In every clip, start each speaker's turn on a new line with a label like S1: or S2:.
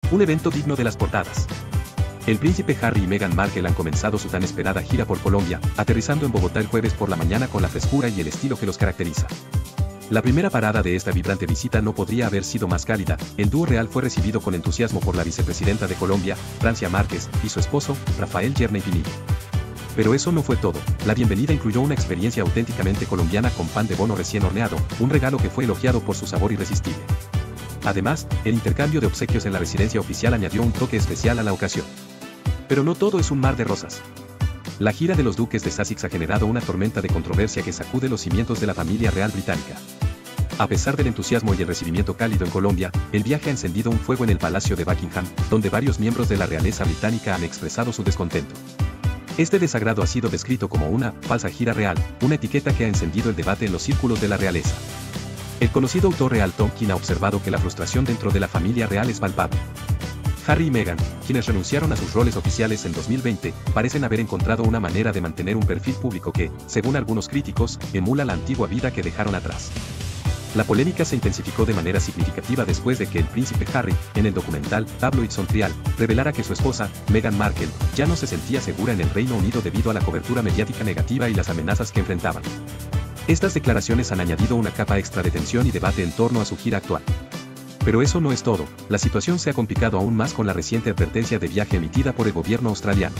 S1: Un evento digno de las portadas. El príncipe Harry y Meghan Markle han comenzado su tan esperada gira por Colombia, aterrizando en Bogotá el jueves por la mañana con la frescura y el estilo que los caracteriza. La primera parada de esta vibrante visita no podría haber sido más cálida. El dúo real fue recibido con entusiasmo por la vicepresidenta de Colombia, Francia Márquez, y su esposo, Rafael Yerney Pinillo. Pero eso no fue todo. La bienvenida incluyó una experiencia auténticamente colombiana con pan de bono recién horneado, un regalo que fue elogiado por su sabor irresistible. Además, el intercambio de obsequios en la residencia oficial añadió un toque especial a la ocasión. Pero no todo es un mar de rosas. La gira de los duques de Sussex ha generado una tormenta de controversia que sacude los cimientos de la familia real británica. A pesar del entusiasmo y el recibimiento cálido en Colombia, el viaje ha encendido un fuego en el Palacio de Buckingham, donde varios miembros de la realeza británica han expresado su descontento. Este desagrado ha sido descrito como una falsa gira real, una etiqueta que ha encendido el debate en los círculos de la realeza. El conocido autor real Tolkien ha observado que la frustración dentro de la familia real es palpable. Harry y Meghan, quienes renunciaron a sus roles oficiales en 2020, parecen haber encontrado una manera de mantener un perfil público que, según algunos críticos, emula la antigua vida que dejaron atrás. La polémica se intensificó de manera significativa después de que el príncipe Harry, en el documental Tabloids on Trial, revelara que su esposa, Meghan Markle, ya no se sentía segura en el Reino Unido debido a la cobertura mediática negativa y las amenazas que enfrentaban. Estas declaraciones han añadido una capa extra de tensión y debate en torno a su gira actual. Pero eso no es todo, la situación se ha complicado aún más con la reciente advertencia de viaje emitida por el gobierno australiano.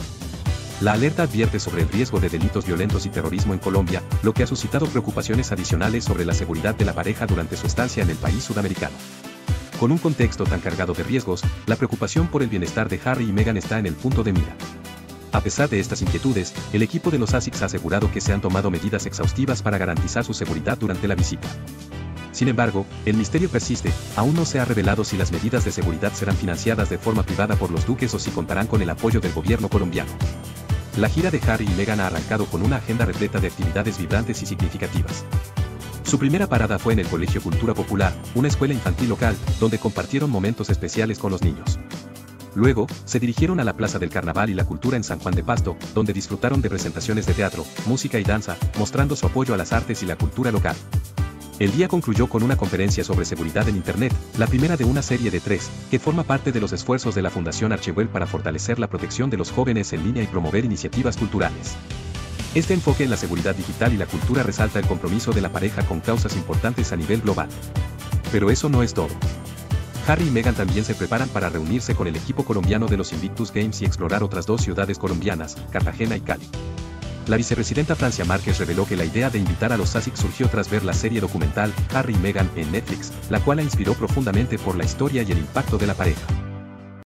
S1: La alerta advierte sobre el riesgo de delitos violentos y terrorismo en Colombia, lo que ha suscitado preocupaciones adicionales sobre la seguridad de la pareja durante su estancia en el país sudamericano. Con un contexto tan cargado de riesgos, la preocupación por el bienestar de Harry y Meghan está en el punto de mira. A pesar de estas inquietudes, el equipo de los Sussex ha asegurado que se han tomado medidas exhaustivas para garantizar su seguridad durante la visita. Sin embargo, el misterio persiste, aún no se ha revelado si las medidas de seguridad serán financiadas de forma privada por los duques o si contarán con el apoyo del gobierno colombiano. La gira de Harry y Meghan ha arrancado con una agenda repleta de actividades vibrantes y significativas. Su primera parada fue en el Colegio Cultura Popular, una escuela infantil local, donde compartieron momentos especiales con los niños. Luego, se dirigieron a la Plaza del Carnaval y la Cultura en San Juan de Pasto, donde disfrutaron de presentaciones de teatro, música y danza, mostrando su apoyo a las artes y la cultura local. El día concluyó con una conferencia sobre seguridad en Internet, la primera de una serie de 3, que forma parte de los esfuerzos de la Fundación Archewell para fortalecer la protección de los jóvenes en línea y promover iniciativas culturales. Este enfoque en la seguridad digital y la cultura resalta el compromiso de la pareja con causas importantes a nivel global. Pero eso no es todo. Harry y Meghan también se preparan para reunirse con el equipo colombiano de los Invictus Games y explorar otras 2 ciudades colombianas, Cartagena y Cali. La vicepresidenta Francia Márquez reveló que la idea de invitar a los Sussex surgió tras ver la serie documental Harry y Meghan en Netflix, la cual la inspiró profundamente por la historia y el impacto de la pareja.